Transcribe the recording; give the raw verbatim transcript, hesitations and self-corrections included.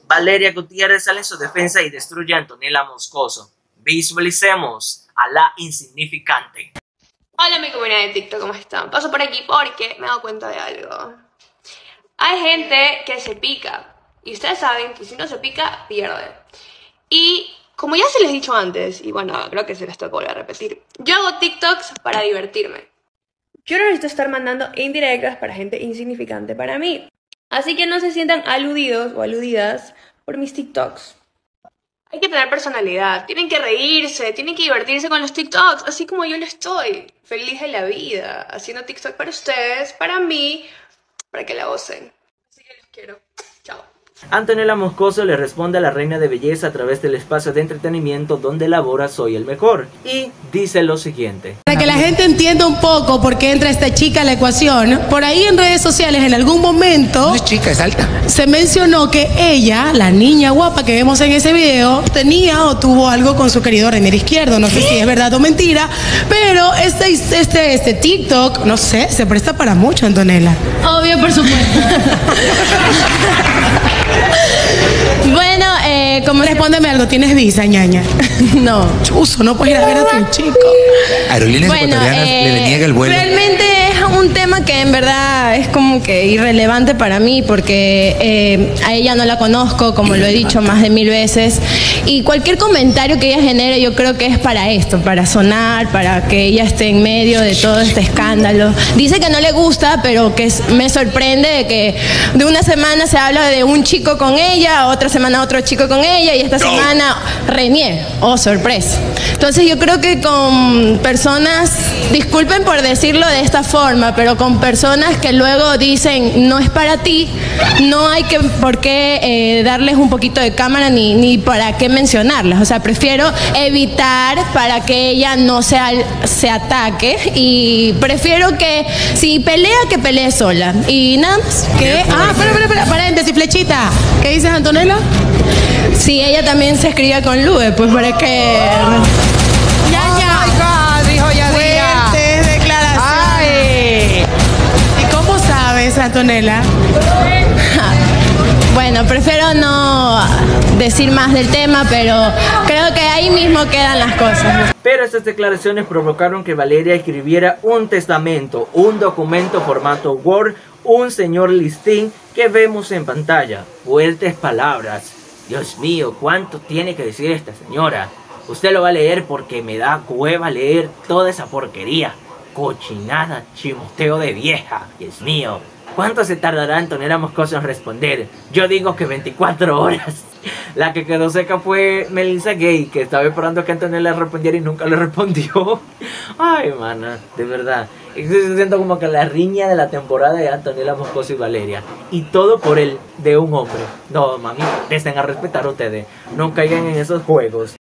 Valeria Gutiérrez sale en su defensa y destruye a Antonella Moscoso. Visualicemos a la insignificante. Hola mi comunidad de TikTok, ¿cómo están? Paso por aquí porque me he dado cuenta de algo. Hay gente que se pica y ustedes saben que si no se pica, pierde. Y como ya se les he dicho antes, y bueno, creo que se les toca volver a repetir, yo hago TikToks para divertirme. Yo no necesito estar mandando indirectas para gente insignificante para mí. Así que no se sientan aludidos o aludidas por mis TikToks. Hay que tener personalidad, tienen que reírse, tienen que divertirse con los TikToks, así como yo lo estoy, feliz de la vida, haciendo TikTok para ustedes, para mí, para que la gocen. Así que los quiero. Chao. Antonella Moscoso le responde a la reina de belleza a través del espacio de entretenimiento donde labora Soy el Mejor y dice lo siguiente. Para que la gente entienda un poco por qué entra esta chica a la ecuación, por ahí en redes sociales en algún momento no es chica, es alta. Se mencionó que ella, la niña guapa que vemos en ese video, tenía o tuvo algo con su querido René Izquierdo. No sé si es verdad o mentira, pero este, este, este TikTok, no sé, se presta para mucho, Antonella. Obvio, por supuesto. Bueno, eh, como respóndeme algo, ¿tienes visa, ñaña? No. Chuzo, no puedes ir a ver a tu chico. Aerolíneas bueno, ecuatorianas eh, le deniega el vuelo. Realmente es un tema que en verdad es como que irrelevante para mí porque eh, a ella no la conozco, como lo he dicho más de mil veces, y cualquier comentario que ella genere yo creo que es para esto, para sonar, para que ella esté en medio de todo este escándalo. Dice que no le gusta, pero que me sorprende de que de una semana se habla de un chico con ella, otra semana otro chico con ella y esta no. semana Renier. Oh, sorpresa. Entonces yo creo que con personas, disculpen por decirlo de esta forma, pero con personas que luego dicen no es para ti, no hay que por qué eh, darles un poquito de cámara ni, ni para qué mencionarlas. O sea, prefiero evitar para que ella no se, se ataque y prefiero que si pelea, que pelee sola. Y nada más. ¿Qué? Ah, espera, espera, espera, paréntesis, flechita. ¿Qué dices, Antonella? Sí, ella también se escribía con Lue, pues para que... Ya, ya. Oh my God, dijo ya Fuertes declaraciones. Ay. ¿Y cómo sabes, Antonella? Bueno, prefiero no decir más del tema, pero creo que ahí mismo quedan las cosas. Pero estas declaraciones provocaron que Valeria escribiera un testamento, un documento formato Word, un señor listín que vemos en pantalla. Fuertes palabras. Dios mío, ¿cuánto tiene que decir esta señora? Usted lo va a leer porque me da cueva leer toda esa porquería. Cochinada, chimoteo de vieja. Dios mío, ¿cuánto se tardará Antonella Moscoso en responder? Yo digo que veinticuatro horas. La que quedó seca fue Melissa Gay, que estaba esperando que Antonella le respondiera y nunca le respondió. Ay, mana, de verdad. Estoy siento como que la riña de la temporada de Antonella Moscoso y Valeria. Y todo por el de un hombre. No, mami, empiecen a respetar ustedes. No caigan en esos juegos.